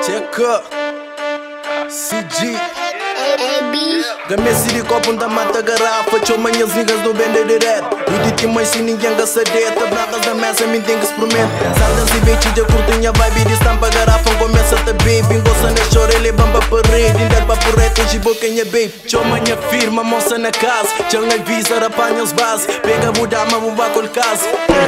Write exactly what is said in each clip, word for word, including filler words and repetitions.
Checa C G Gamesi de copo da mata garrafa. Cho manhas niggas do bender de rap. Eu dite mais se ninguém gasta deta. Bragas da mesa, me tem que experimentar. Saldas e beat de curtinha vibe de estampa garrafa. Começa a te baby. Gosta na chora, ele bamba parede. Indel pa porreta, de boquinha baby. Cho manhã firma, moça na casa. Changa visa, apanha os bases. Pega budama, buba com casa.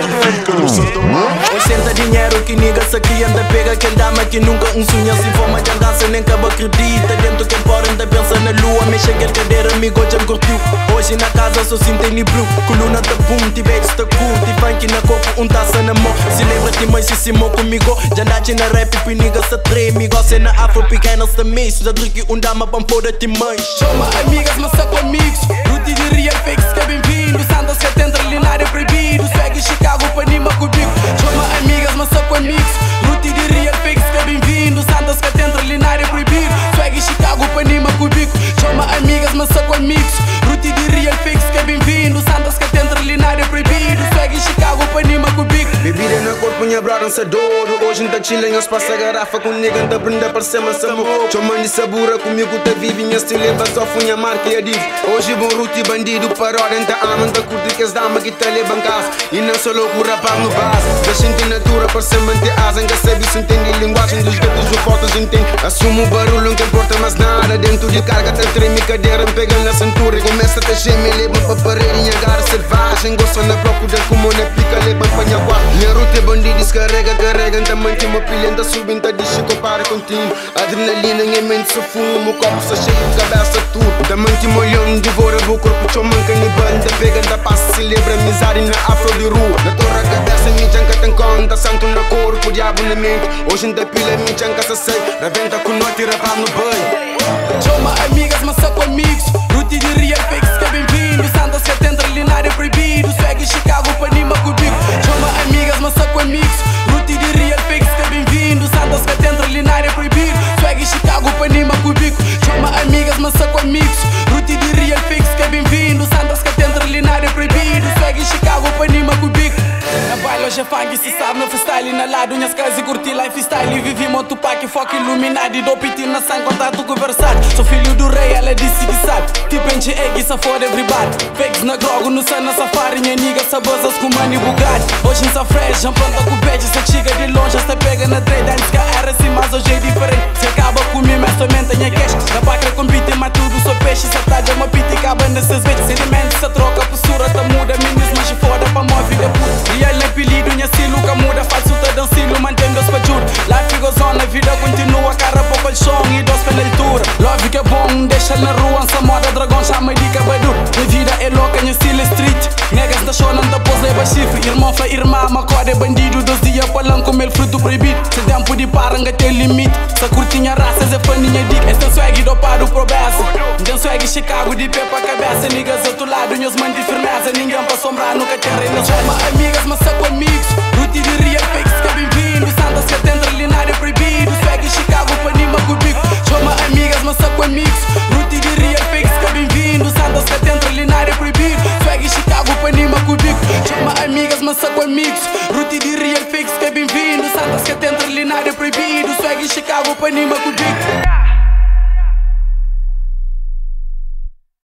Oitenta dinheiro que niggas aqui anda. Pega aquele dama que nunca um sonha. Se for uma jangaça, nem cabo acredita. Dentro que pode ainda pensa na lua. Mexe aquele cadeira, amigo, já me curtiu. Hoje na casa só sinto em libro. Coluna tá boom, tivete tá cool. Ti funk na corpo, um taça na mão. Se lembra-te mais se simou comigo. Já andate na rap, piniga se treme. Gosta na afro, pequenas também. Já drique um dama, pam foda-te mãe. Chama amigas, mas só com amigos. Ruti de real fakes, que é bem-vindo. Santas que atenta linário proibido. Swag Chicago, panima comigo. Chama amigas, mas só com amigos. Ruti de real fakes, que é bem-vindo. Santas que atenta linário proibido. Swag Chicago, panima comigo. Chama amigas, mas só com amigos. Ruti de real fakes, que é bem-vindo. Santas que atenta linário proibido. Swag Chicago, panima comigo. Bebida na corpo, minha brada, dançador. Hoje não tá chilling, os passa garrafa. Com nega, não tá prenda para cima, samo. Chama de sabura, comigo tá vive. Minha estilo leva só funha, marca e adiv. Hoje bom ruti, bandido, paródia. Tá ama, tá curto que as damas que tá levando casa. E não só loucura, pá no base. Deixa em natura, para se manter asa. Nunca sabe se entende linguagem dos gatos, os fotos entende. Assumo o barulho, não te importa mais nada. Dentro de carga, tá treme, cadeira, me pega na cintura. E começa a te gemer, leva pra parede. Minha cara selvagem, gosta na procura, como na pica, leva pra minha guarda. Minha ruta é bandido, descarrega, carrega. Tá mantém uma pilha, tá subindo, tá de chico, para contínuo. Adrenalina em mente, só fumo, o copo só cheio de cabeça, tudo. Tá mantém molhão, devora o corpo, choman, canibal. Tá pegando, tá passa, celebra amizade na afro de rua. Na torre, a cabeça, me janca, tem conta, santo na corpo, diabo na mente. Hoje não tá pilha, me janca, se sei. Rebenta com noite e rapaz no banho. Chama amigas, mas só com amigos. Ruti de real fakes, que é bem-vindo. Santas que atenta linário proibido. Swag Chicago, panima comigo. Chama amigas, mas só com amigos. Ruti de real fakes, que é bem-vindo. Santas que atenta linário proibido. Swag Chicago, panima comigo. Chama amigas, mas só com amigos. Ruti de real fakes, que é bem-vindo. Santas que atenta linário proibido. Swag Chicago, panima comigo. Na baila hoje é funk, se sabe no freestyle. Na lado, minhas casas e curti lifestyle. Vivi monto pack, foco iluminado. E dou piti na sangue, contato conversado. Sou filho do rei, ela disse que sabe. Tipo enche egg, isso for everybody. Fakes na grogo, no sana safari. Minha nigga, sabosas com money Bugatti. Hoje em só fresh, já pronta com peixe. Se chega de longe, se pega na trade. Antes que era assim, mas hoje é diferente. Se acaba comigo, mas somente minha cash. Na pacra com piti, mas tudo só peixe. Se tá de uma piti, acaba nesses beats. Sentimentos, se troca, postura, tá muda. Minis, mas foda pra mó vida puta. Real é apelido, minha silo, que muda. Falso, tá dancilo, mantendo os pajur. Life goes on, a vida continua. Cara, pouco o chão e dos pela altura. Love que é bom, deixa na rua. Essa moda dragão, chama de cabador. Minha vida é louca, minha estilo é street. Negas da show, não da pose, leva chifre. Irmão foi irmã, macode é bandido. Dois dias palang com mel fruto proibido. Se tempo de paranga tem limite. Se curtinha raças é faninha dica. Este swag do paro pro beça. Tem swag Chicago de pé pra cabeça. Niggas outro lado, meus mães de firmeza. Ninguém pra sombrar, nunca te reina. Chama amigas, mas só com amigos. Ruti de real fakes, que é bem-vindo. Santas que atenta linário proibido. Swag Chicago, panima comigo. Chama amigas, mas só com amigos. Ruti de real fakes, que é bem-vindo. Santas que atenta linário proibido. Swag Chicago, panima comigo. Chama amigas, mas só com amigos. Ruti de real fakes, que é bem-vindo. Santas que atenta linário proibido. Swag Chicago, panima comigo.